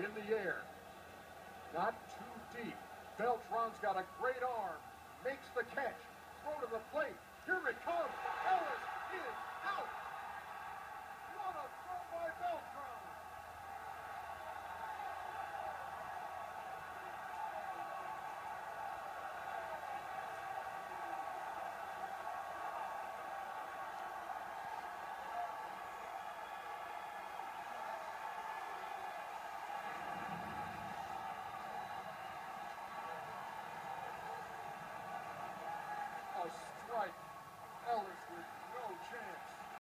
in the air. Not too deep. Beltran's got a great arm. Makes the catch. Throw to the plate. Here it comes.